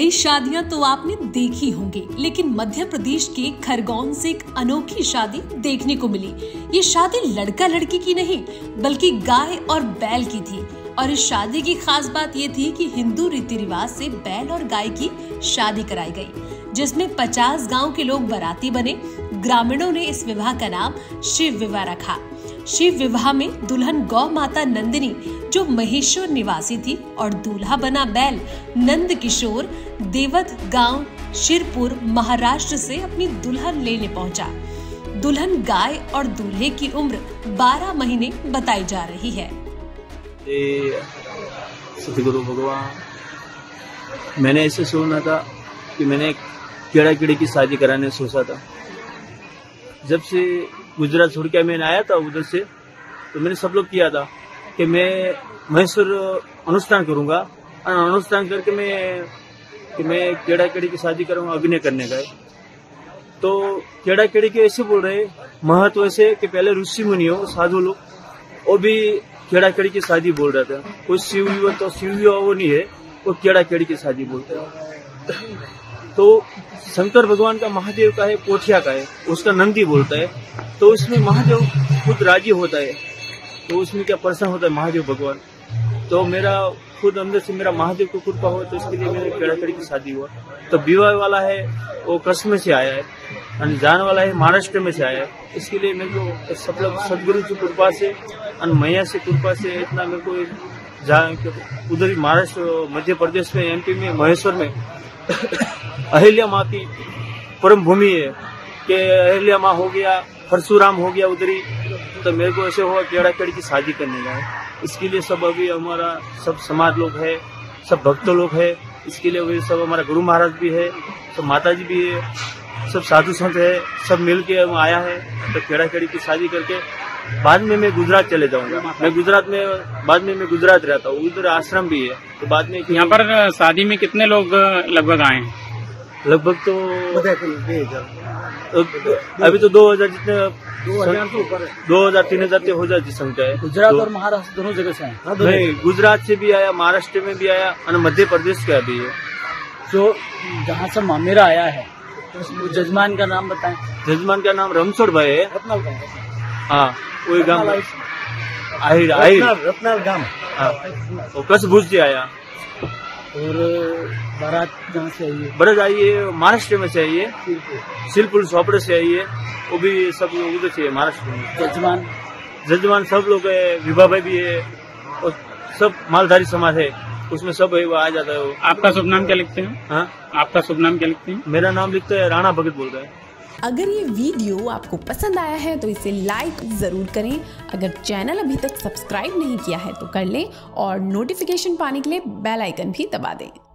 कई शादियां तो आपने देखी होंगी, लेकिन मध्य प्रदेश के खरगोन से एक अनोखी शादी देखने को मिली। ये शादी लड़का लड़की की नहीं बल्कि गाय और बैल की थी। और इस शादी की खास बात ये थी कि हिंदू रीति रिवाज से बैल और गाय की शादी कराई गई, जिसमें 50 गांव के लोग बाराती बने। ग्रामीणों ने इस विवाह का नाम शिव विवाह रखा। शिव विवाह में दुल्हन गौ माता नंदिनी जो महेश्वर निवासी थी और दूल्हा बना बैल नंद किशोर देवत गांव शिरपुर महाराष्ट्र से अपनी दुल्हन लेने पहुंचा। दुल्हन गाय और दूल्हे की उम्र 12 महीने बताई जा रही है। सतगुरु भगवान, मैंने ऐसे सुना था कि मैंने कीड़ा कीड़े की शादी कराने सोचा था। जब से गुजरात छोड़ के मैंने आया था उधर से, तो मैंने सब लोग किया था कि मैं महेश्वर अनुष्ठान करूंगा और अनुष्ठान करके मैं कीड़ा कीड़े की शादी करूंगा, अग्नि करने का है। तो कीड़ा कीड़े के ऐसे बोल रहे महत्व ऐसे कि पहले ऋषि मुनि हो साधु लोग, वो भी कीड़ा कीड़ी की शादी बोल रहे थे। कोई शिव तो शिव वो नहीं है, वो कीड़ा कीड़ी की शादी बोलते हैं। तो शंकर भगवान का महादेव का है, पोठिया का है, उसका नंदी बोलता है। तो उसमें महादेव खुद राजी होता है, तो उसमें क्या प्रसन्न होता है महादेव भगवान। तो मेरा खुद अंदर से मेरा महादेव को कृपा हो, तो इसके लिए मेरे कीड़ा कीड़ी की शादी हुआ। तो विवाह वाला है वो कच्छ में से आया है और जान वाला है महाराष्ट्र में से आया है। इसके लिए मेरे को सदगुरु की कृपा से और मैया से कृपा से इतना मेरे को उधर ही महाराष्ट्र मध्य प्रदेश में एमपी में महेश्वर में अहिल्या माँ की परम भूमि है कि अहिल्या माँ हो गया, परशुराम हो गया उधर ही। तो मेरे को ऐसे हुआ कीड़ा कीड़ी की शादी करने का है। इसके लिए सब अभी हमारा सब समाज लोग है, सब भक्त लोग है। इसके लिए अभी सब हमारा गुरु महाराज भी है, सब माता जी भी है, सब साधु संत है, सब मिल के आया है। तो कीड़ा कीड़ी की शादी करके बाद में मैं गुजरात चले जाऊंगा। मैं गुजरात में बाद में मैं गुजरात रहता हूँ, उधर आश्रम भी है। तो बाद में यहाँ पर शादी में कितने लोग लगभग आए हैं? लगभग तो अभी तो 2000 जितने 2000-3000 हो जाती संख्या है। गुजरात और महाराष्ट्र दोनों जगह से आए? नहीं, गुजरात से भी आया, महाराष्ट्र में भी आया और मध्य प्रदेश का भी है। जो जहाँ से मामेरा आया है तो जजमान का नाम बताएं। जजमान का नाम रमसोड़ भाई है। हाँ, वही गांव आहिर रत्नाल गांव। हाँ, वो कच्छ भुज से आया। और बारात कहाँ से आई है? बारात आई है महाराष्ट्र में से आई है, शिरपुर सोपड़े से आई है। वो भी सब उधर से महाराष्ट्र में। जजमान सब लोग है, विभा भाई भी है और सब मालधारी समाज है, उसमें सब है, वो आ जाता है। वो आपका शुभ नाम क्या लिखते हैं? हाँ, आपका शुभ नाम क्या लिखते हैं? मेरा नाम लिखता है राणा भगत बोल रहा है। अगर ये वीडियो आपको पसंद आया है तो इसे लाइक जरूर करें। अगर चैनल अभी तक सब्सक्राइब नहीं किया है तो कर लें और नोटिफिकेशन पाने के लिए बेल आइकन भी दबा दें।